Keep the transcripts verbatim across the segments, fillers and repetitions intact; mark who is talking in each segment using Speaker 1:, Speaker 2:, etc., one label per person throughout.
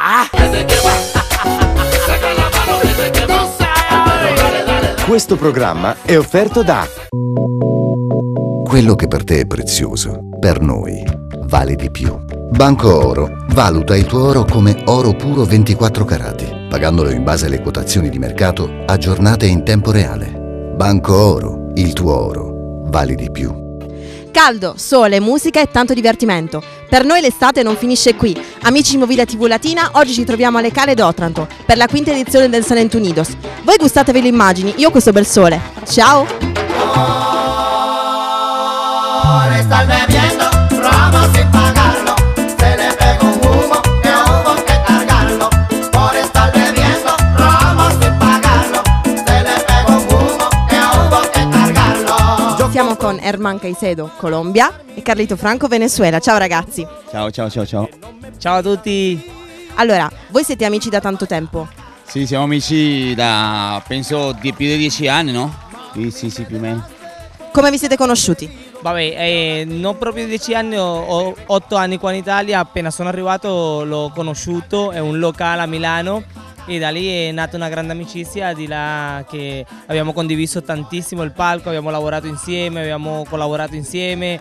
Speaker 1: va.
Speaker 2: Questo programma è offerto da
Speaker 3: quello che per te è prezioso, per noi vale di più. Banco Oro valuta il tuo oro come oro puro ventiquattro carati, pagandolo in base alle quotazioni di mercato aggiornate in tempo reale. Banco Oro, il tuo oro vale di più.
Speaker 4: Caldo, sole, musica e tanto divertimento. Per noi l'estate non finisce qui. Amici di Movida T V Latina, oggi ci troviamo alle Cale d'Otranto per la quinta edizione del Salento Unidos. Voi gustatevi le immagini, io questo bel sole. Ciao!
Speaker 5: Estar bebiendo, romo sin pagarlo, se le pega un humo que hubo que cargarlo. Por estar bebiendo, romo sin pagarlo, se le pega un humo que hubo que cargarlo.
Speaker 4: Siamo con Herman Caicedo, Colombia, e Carlito Franco, Venezuela. Ciao ragazzi.
Speaker 6: Ciao, ciao, ciao, ciao.
Speaker 1: Ciao a tutti.
Speaker 4: Allora, voi siete amici da tanto tempo?
Speaker 6: Sì, siamo amici da, penso, di più di dieci anni, no? Sì, sì, sì, più o meno.
Speaker 4: Come vi siete conosciuti?
Speaker 1: Vabbè, eh, non proprio dieci anni, ho, ho otto anni qua in Italia, appena sono arrivato l'ho conosciuto, è un locale a Milano e da lì è nata una grande amicizia, di là che abbiamo condiviso tantissimo il palco, abbiamo lavorato insieme, abbiamo collaborato insieme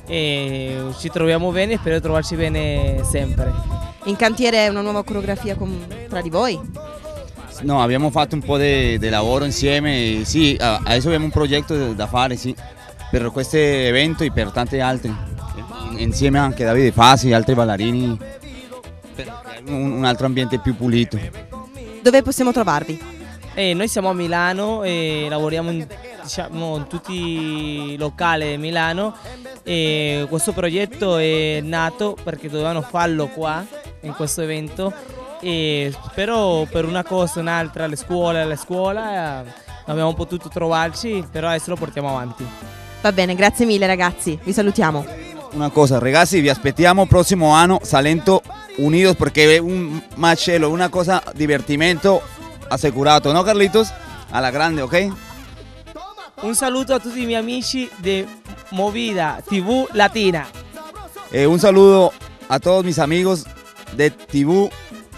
Speaker 1: e ci troviamo bene e spero di trovarci bene sempre.
Speaker 4: In cantiere una nuova coreografia con, tra di voi?
Speaker 6: No, abbiamo fatto un po' di lavoro insieme, sì, adesso abbiamo un progetto da fare, sì, per questo evento e per tanti altri, insieme anche Davide Fasi e altri ballerini, per un, un altro ambiente più pulito.
Speaker 4: Dove possiamo trovarvi?
Speaker 1: Eh, noi siamo a Milano e lavoriamo in, diciamo, in tutti i locali di Milano e questo progetto è nato perché dovevano farlo qua, in questo evento, e però per una cosa o un'altra, alle scuole, alla scuola, eh, non abbiamo potuto trovarci, però adesso lo portiamo avanti.
Speaker 4: Va bene, grazie mille ragazzi, vi salutiamo.
Speaker 6: Una cosa, ragazzi, vi aspettiamo prossimo anno Salento Unidos perché è un macello, una cosa divertimento assicurato, no Carlitos? Alla grande, ok?
Speaker 1: Un saluto a tutti i miei amici di Movida T V Latina.
Speaker 6: E un saludo a todos mis amigos de T V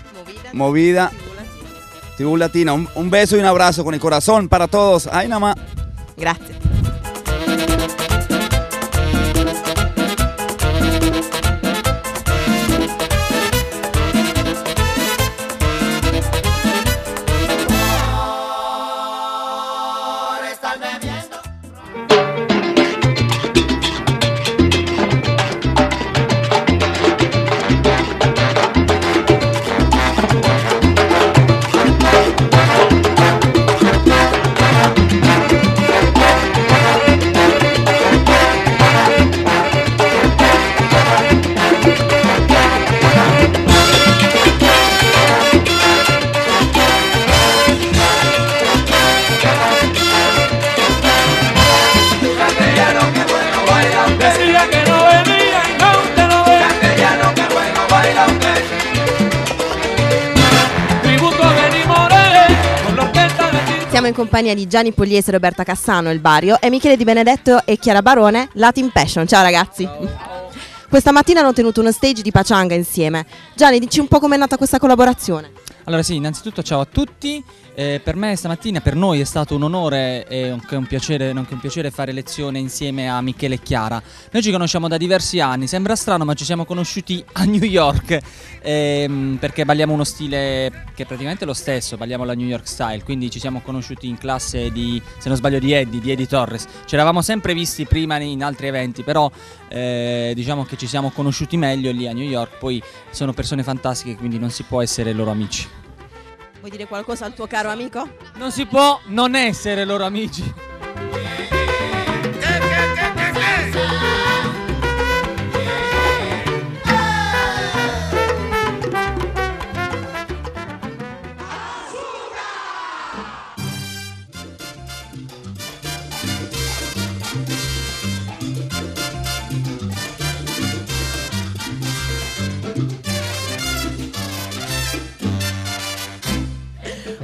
Speaker 6: Movida T V Latina. Un, un beso y un abrazo con el corazón para todos. Ay, nada más.
Speaker 4: Grazie. Siamo in compagnia di Gianni Pugliese, Roberta Cassano, El Bario, e Michele Di Benedetto e Chiara Barone, Latin Passion. Ciao ragazzi. Questa mattina hanno tenuto uno stage di pachanga insieme. Gianni, dici un po' com'è nata questa collaborazione.
Speaker 7: Allora sì, innanzitutto ciao a tutti. Eh, per me stamattina, per noi è stato un onore e anche un piacere, nonché un piacere fare lezione insieme a Michele e Chiara. Noi ci conosciamo da diversi anni, sembra strano ma ci siamo conosciuti a New York ehm, perché balliamo uno stile che è praticamente lo stesso, balliamo la New York Style, quindi ci siamo conosciuti in classe di, se non sbaglio, di Eddie, di Eddie Torres. Ci eravamo sempre visti prima in altri eventi, però eh, diciamo che ci siamo conosciuti meglio lì a New York, poi sono persone fantastiche, quindi non si può essere loro amici.
Speaker 4: Vuoi dire qualcosa al tuo caro amico?
Speaker 7: Non si può non essere loro amici.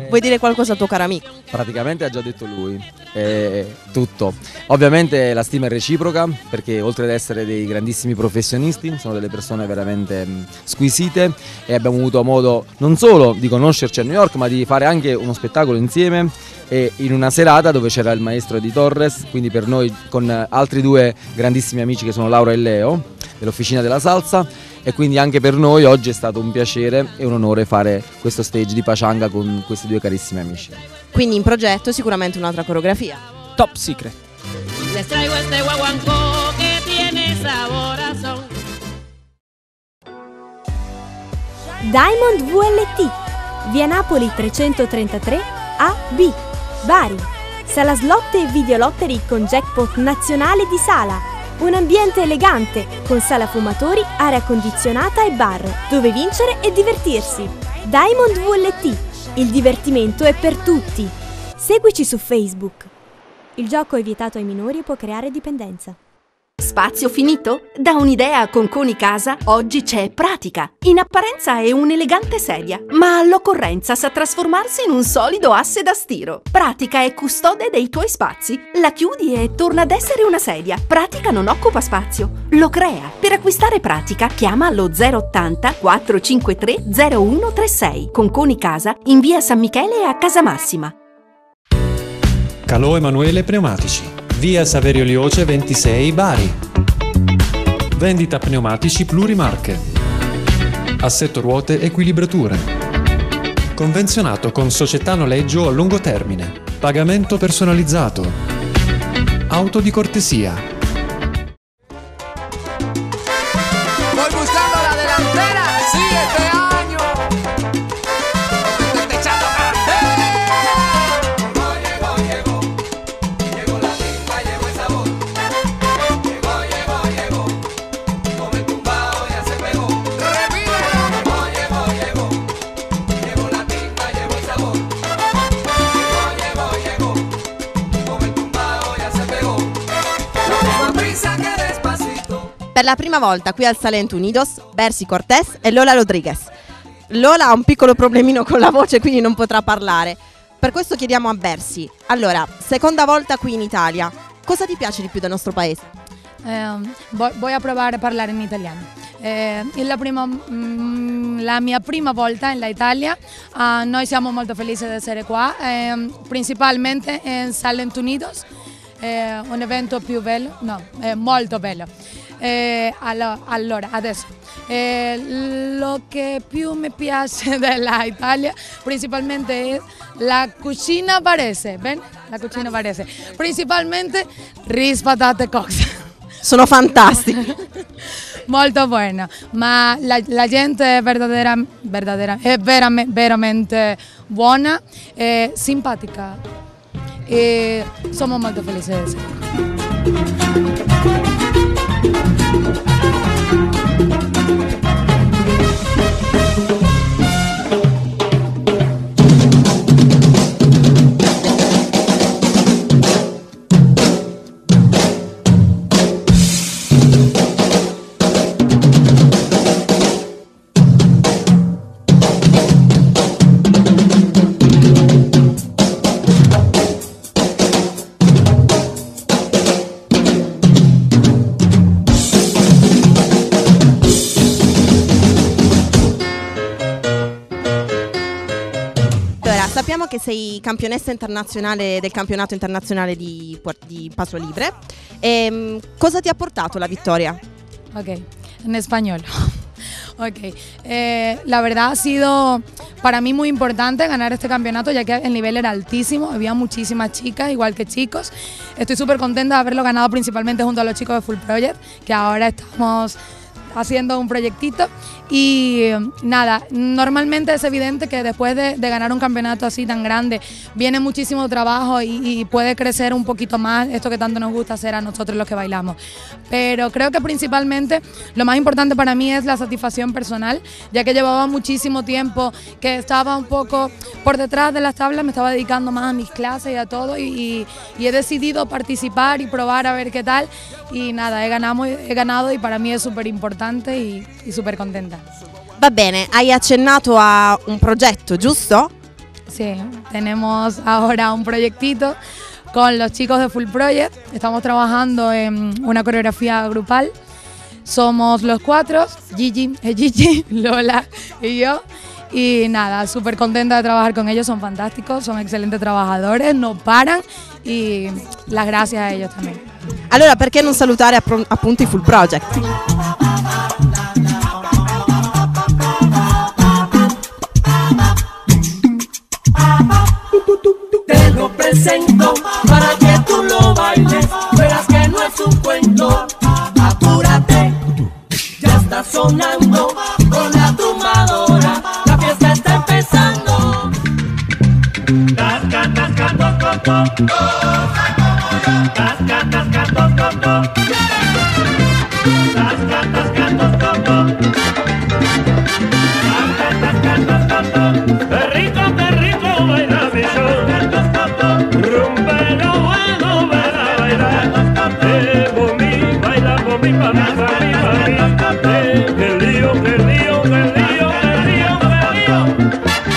Speaker 4: Vuoi dire qualcosa al tuo caro amico?
Speaker 8: Praticamente ha già detto lui, è tutto. Ovviamente la stima è reciproca perché oltre ad essere dei grandissimi professionisti sono delle persone veramente mh, squisite e abbiamo avuto modo non solo di conoscerci a New York ma di fare anche uno spettacolo insieme e in una serata dove c'era il maestro di Torres, quindi per noi con altri due grandissimi amici che sono Laura e Leo dell'Officina della Salsa. E quindi anche per noi oggi è stato un piacere e un onore fare questo stage di Pachanga con questi due carissimi amici.
Speaker 4: Quindi in progetto sicuramente un'altra coreografia.
Speaker 7: Top secret.
Speaker 9: Les traigo este guaguancó que tiene sabor a son.
Speaker 10: Diamond V L T, via Napoli trecentotrentatré A B, Bari. Sala slot e videolottery con jackpot nazionale di sala. Un ambiente elegante, con sala fumatori, aria condizionata e bar, dove vincere e divertirsi. Diamond V L T, il divertimento è per tutti. Seguici su Facebook. Il gioco è vietato ai minori e può creare dipendenza.
Speaker 11: Spazio finito? Da un'idea con Coni Casa oggi c'è Pratica. In apparenza è un'elegante sedia, ma all'occorrenza sa trasformarsi in un solido asse da stiro. Pratica è custode dei tuoi spazi. La chiudi e torna ad essere una sedia. Pratica non occupa spazio, lo crea. Per acquistare Pratica chiama allo zero ottanta quattrocentocinquantatré zero uno trentasei. Con Coni Casa in via San Michele a Casamassima.
Speaker 12: Calò Emanuele Pneumatici, via Saverio Lioce ventisei Bari. Vendita pneumatici plurimarche. Assetto ruote equilibrature. Convenzionato con società noleggio a lungo termine. Pagamento personalizzato. Auto di cortesia.
Speaker 5: Voy buscando la delantera, sí, este año. Estoy echando cartel. Llegó, llegó, llegó. Llegó la timba, llegó el sabor. Llegó, llegó, llegó. Con el tumbao ya se pegó. Repite. Llegó, llegó, llegó. Llegó la timba, llegó el sabor. Llegó, llegó, llegó. Con el tumbao ya se pegó. La misma prisa que despacito.
Speaker 4: Per la prima volta qui al Salento Unidos, Bercy Cortés e Lola Rodriguez. Lola ha un piccolo problemino con la voce, quindi non potrà parlare. Per questo chiediamo a Bercy. Allora, seconda volta qui in Italia, cosa ti piace di più del nostro paese?
Speaker 13: Eh, vo- voy a provare a parlare in italiano. Eh, è la, prima, mm, la mia prima volta in Italia. Uh, noi siamo molto felici di essere qua, eh, principalmente in Salento Unidos. Eh, un evento più bello, no, è molto bello. Eh, allo- allora, adesso, eh, lo che più mi piace dell'Italia principalmente è la cucina barese, bene? La cucina barese, principalmente ris, patate cozze.
Speaker 4: Sono fantastiche.
Speaker 13: Molto buona, ma la, la gente è verdadera, verdadera, è veramente, veramente buona e simpatica e siamo molto felici di essere qua.
Speaker 4: Sappiamo che sei campionessa internazionale del campionato internazionale di, di Paso Libre. E, cosa ti ha portato la vittoria?
Speaker 13: Ok, en español. Ok, eh, la verdad ha sido para mí muy importante ganar este campeonato ya que el nivel era altísimo, había muchísimas chicas igual que chicos. Estoy súper contenta de haberlo ganado principalmente junto a los chicos de Full Project, que ahora estamos haciendo un proyectito y nada, normalmente es evidente que después de, de ganar un campeonato así tan grande viene muchísimo trabajo y, y puede crecer un poquito más esto que tanto nos gusta hacer a nosotros los que bailamos, pero creo que principalmente lo más importante para mí es la satisfacción personal, ya que llevaba muchísimo tiempo que estaba un poco por detrás de las tablas, me estaba dedicando más a mis clases y a todo y, y, y he decidido participar y probar a ver qué tal y nada, he ganado, he ganado y para mí es súper importante y, y super contenta.
Speaker 4: Va bene, hai accennato a un progetto, giusto?
Speaker 13: Sí, tenemos ahora un proyectito con los chicos de Full Project. Estamos trabajando en una coreografía grupal. Somos los cuatro, Gigi, eh, Gigi, Lola y yo. Y nada, súper contenta de trabajar con ellos, son fantásticos, son excelentes trabajadores, no paran y las gracias a ellos también.
Speaker 4: Allora, perché non salutare appro- appunto i Full Project?
Speaker 14: Te lo presento para que tú lo bailes, verás que no es un cuento. Apúrate, ya está sonando con la tumbadora, la fiesta está empezando. Tasca, tasca, toc, toc, toc. Tasca, tasca, toc, toc, toc. Tasca, tasca, toc, toc, toc. Tasca, tasca, toc, toc, toc. Qué rico, qué rico baila mi show. Rompelo, bueno, baila, baila. Eh, por mí, baila por mí, pa' mí, pa' mí, pa' mí. Eh, qué lío, qué lío, qué lío, qué lío, qué lío.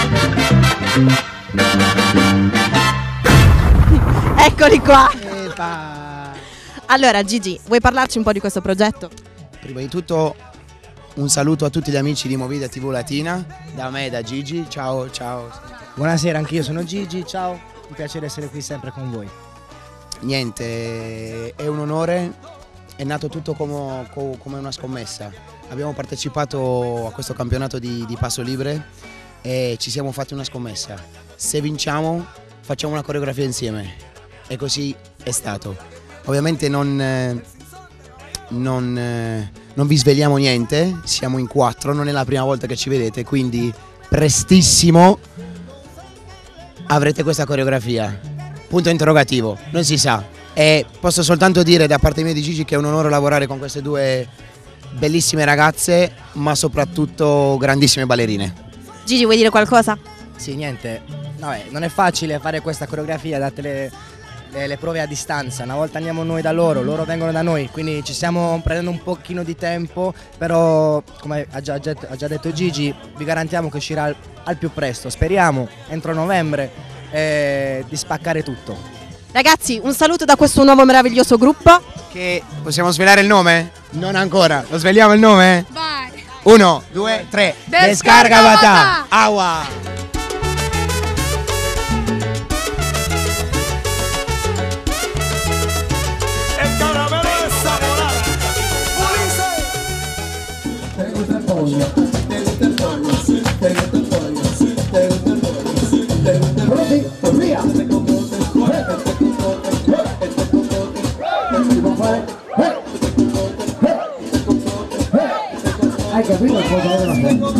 Speaker 4: Eccoli qua! Allora Gigi, vuoi parlarci un po' di questo progetto?
Speaker 15: Prima di tutto un saluto a tutti gli amici di Movida T V Latina, da me e da Gigi, ciao ciao.
Speaker 16: Buonasera, anch'io sono Gigi, ciao, un piacere essere qui sempre con voi.
Speaker 15: Niente, è un onore, è nato tutto come, come una scommessa. Abbiamo partecipato a questo campionato di, di Passo Libre e ci siamo fatti una scommessa. Se vinciamo facciamo una coreografia insieme e così è stato. Ovviamente non, eh, non, eh, non vi svegliamo niente, siamo in quattro, non è la prima volta che ci vedete, quindi prestissimo avrete questa coreografia. Punto interrogativo, non si sa. E posso soltanto dire da parte mia di Gigi che è un onore lavorare con queste due bellissime ragazze, ma soprattutto grandissime ballerine.
Speaker 4: Gigi, vuoi dire qualcosa?
Speaker 16: Sì, niente, vabbè, non è facile fare questa coreografia, date le, le, le prove a distanza, una volta andiamo noi da loro, loro vengono da noi, quindi ci stiamo prendendo un pochino di tempo, però come ha già, già, ha già detto Gigi, vi garantiamo che uscirà al, al più presto, speriamo entro novembre eh, di spaccare tutto.
Speaker 4: Ragazzi, un saluto da questo nuovo meraviglioso gruppo.
Speaker 15: Che possiamo svelare il nome? Non ancora, lo sveliamo il nome?
Speaker 13: Vai!
Speaker 15: Uno, due, tre.
Speaker 13: Descarga Batà!
Speaker 15: Agua!
Speaker 14: Hai capito cosa deve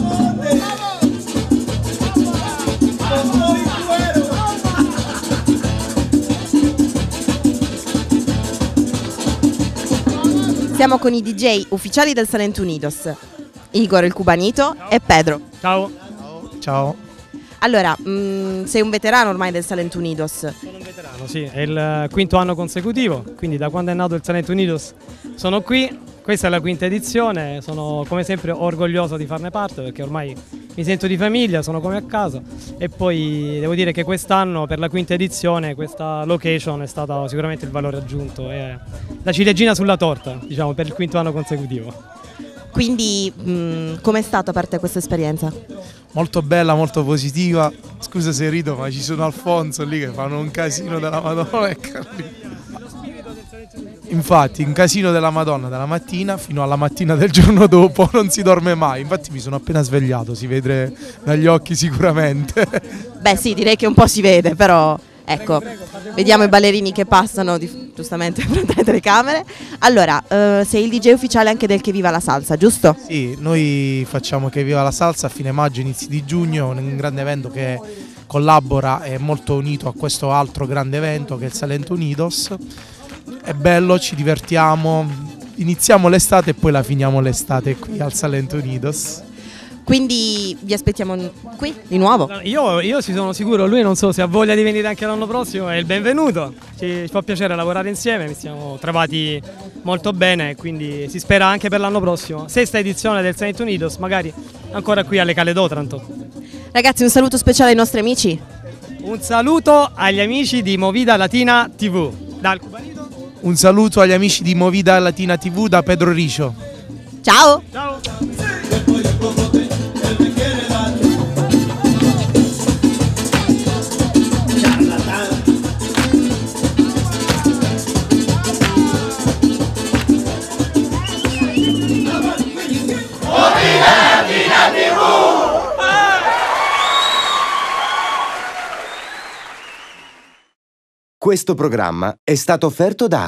Speaker 4: Siamo con i D J ufficiali del Salento Unidos, Igor il Cubanito e Pedro.
Speaker 17: Ciao.
Speaker 16: Ciao.
Speaker 4: Allora, mh, sei un veterano ormai del Salento Unidos.
Speaker 17: Sono un veterano, sì, è il quinto anno consecutivo, quindi da quando è nato il Salento Unidos sono qui. Questa è la quinta edizione, sono come sempre orgoglioso di farne parte perché ormai mi sento di famiglia, sono come a casa e poi devo dire che quest'anno per la quinta edizione questa location è stata sicuramente il valore aggiunto, è la ciliegina sulla torta, diciamo, per il quinto anno consecutivo.
Speaker 4: Quindi mh, com'è stata per te questa esperienza?
Speaker 18: Molto bella, molto positiva. Scusa se rido, ma ci sono Alfonso lì che fanno un casino della Madonna e Carlino. Infatti, un casino della Madonna dalla mattina fino alla mattina del giorno dopo, non si dorme mai. Infatti mi sono appena svegliato, si vede dagli occhi sicuramente.
Speaker 4: Beh sì, direi che un po' si vede, però ecco, vediamo i ballerini che passano di, giustamente fronte alle telecamere. Allora, eh, sei il D J ufficiale anche del Che Viva la Salsa, giusto?
Speaker 18: Sì, noi facciamo Che Viva la Salsa a fine maggio, inizi di giugno, un grande evento che collabora e è molto unito a questo altro grande evento che è il Salento Unidos. È bello, ci divertiamo, iniziamo l'estate e poi la finiamo l'estate qui al Salento Unidos.
Speaker 4: Quindi vi aspettiamo qui di nuovo?
Speaker 17: Io, io ci sono sicuro, lui non so se ha voglia di venire anche l'anno prossimo, è il benvenuto, ci, ci fa piacere lavorare insieme, mi siamo trovati molto bene, quindi si spera anche per l'anno prossimo. Sesta edizione del Salento Unidos, magari ancora qui alle Cale d'Otranto.
Speaker 4: Ragazzi, un saluto speciale ai nostri amici.
Speaker 17: Un saluto agli amici di Movida Latina tivù. Dal Cubanito.
Speaker 18: Un saluto agli amici di Movida Latina tivù da Pedro Ricio.
Speaker 4: Ciao!
Speaker 17: Ciao!
Speaker 2: Questo programma è stato offerto da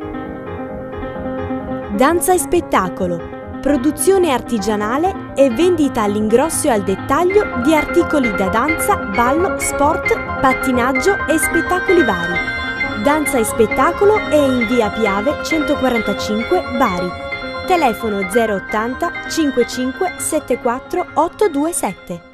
Speaker 10: Danza e spettacolo, produzione artigianale e vendita all'ingrosso e al dettaglio di articoli da danza, ballo, sport, pattinaggio e spettacoli vari. Danza e spettacolo è in via Piave centoquarantacinque Bari. Telefono zero ottanta cinquantacinque settantaquattro ottocentoventisette.